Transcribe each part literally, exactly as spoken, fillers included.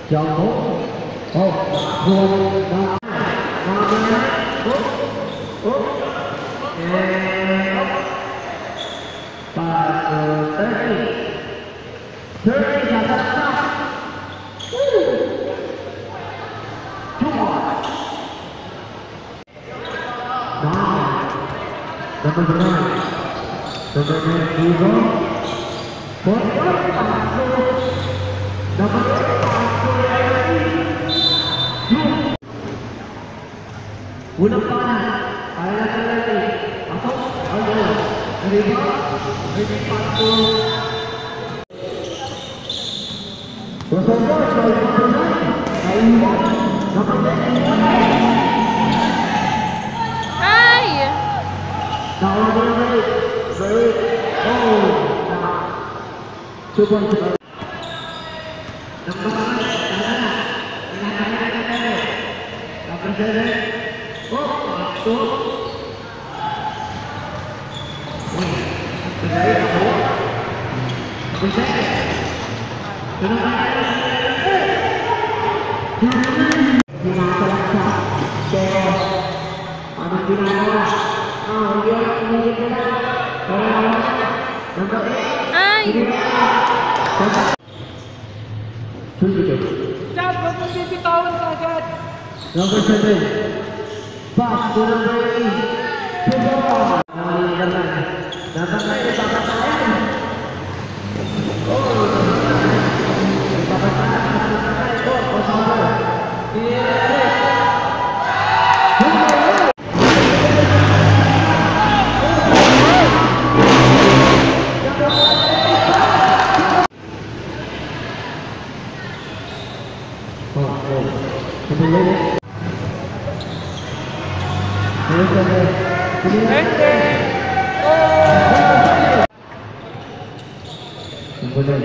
Jauh. Oh, buat dah. Mana? Oh, oh. Eh. Pas thirty. thirty kata sah. Cuma. Nah. Dapat benar. Dapat benar juga. Dapat dapat unang panah ay nakalagay ako ayun riba riba pato Bullstrong ay patunay ay iwan ay nawalan na rin very oh na super super naman na na oh, oh. Benar aku. Benar. Benar. Kita selesai. Terus. Ada gimana? Oh, dia ini kita. Orang nampak. Ay. Sulit. Dapat bibitawan agad. Number seven. Pas bola ini, bola. Kali jalan, datang lagi dapat saya. Oh, dapat saya, oh, kosong. Iya. Oh, oh, kemudian. Birthday! Oh! Kemudian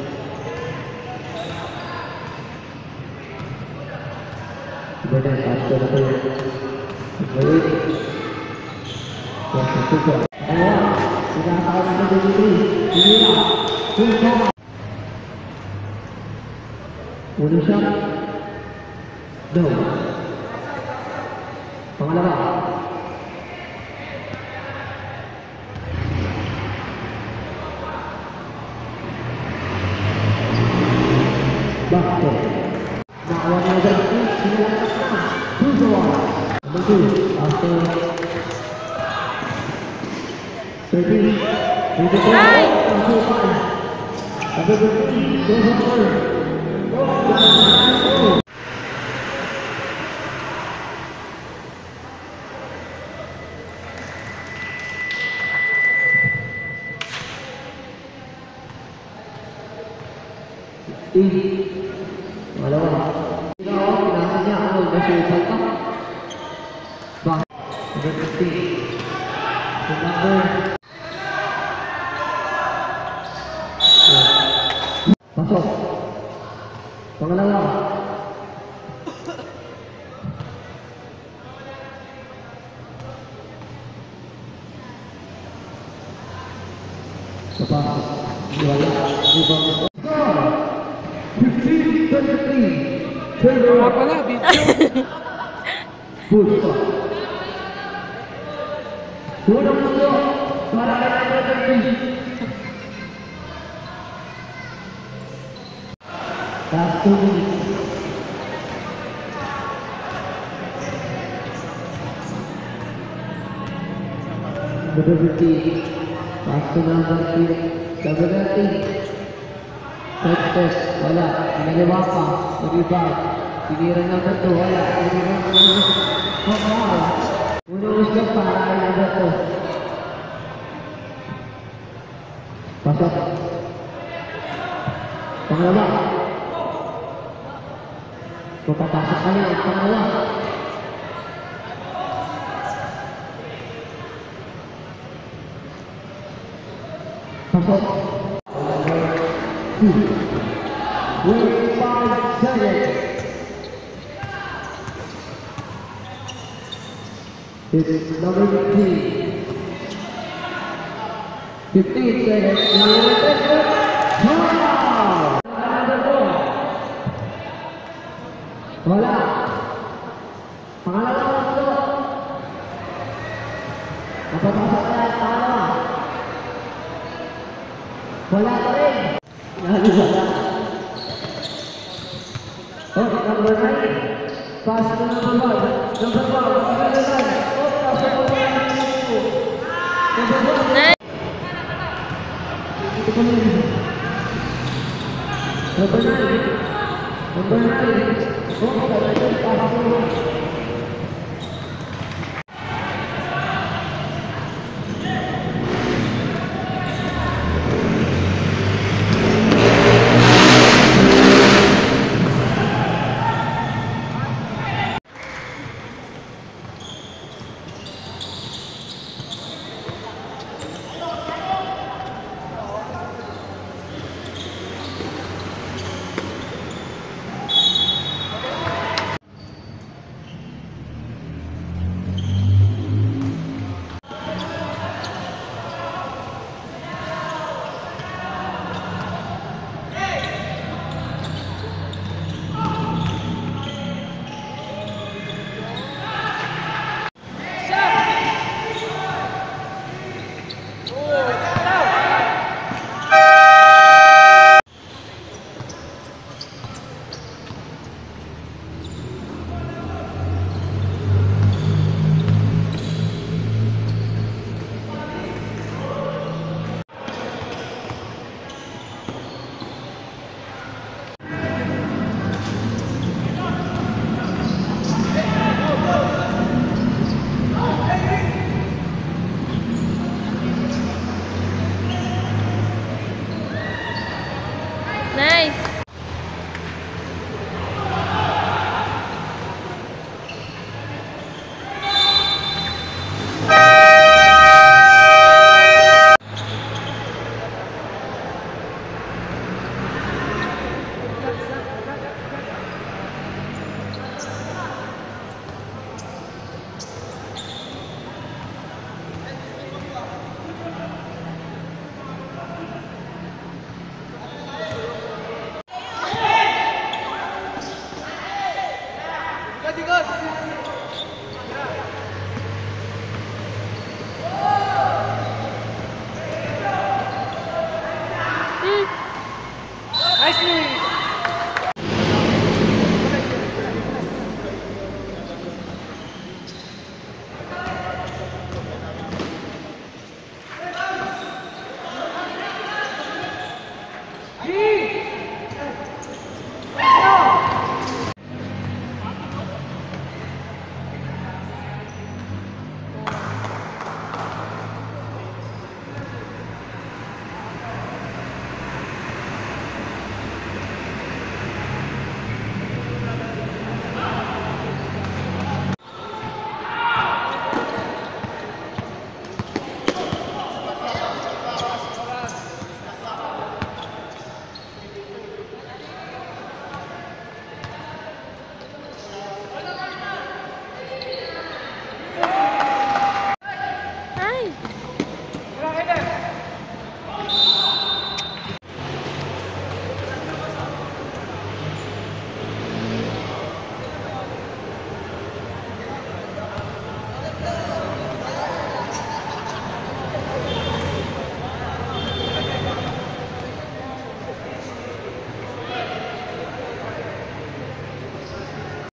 kemudian satu lagi kemudian yang ketiga ayo sudah tahu nama diri inilah Bullstrong Bullstrong dua pengalaman Bakto. Naawanya berarti dilakukan Bullstrong. Betul. After thirty. Hai. Tapi berarti Bullstrong. Ini walau kalau biasanya aku masih contoh bah berarti number masuk pengalaman Bapak wilayah di Apa lah video? Bullstrong. Sudah masuk. Para terjadi. Satu menit. Berarti waktu nomor tiga. Berarti tes wala ini apa lebih baik giliran yang betul wala giliran oh wow urus depan yang betul masuk pengalaman buka pasang kali pengalaman masuk with five seconds. It's number fifteen. fifteen seconds. Wow! Bola. Pangalawa ito. Napapasok na ang pangalawa. Bola pa rin. Lalo wala. Oh, number nine. Pass to number one. Number one. Number one. Oh, number one. Number one. Nice. Number nine. Number nine. Oh, number nine. Pass to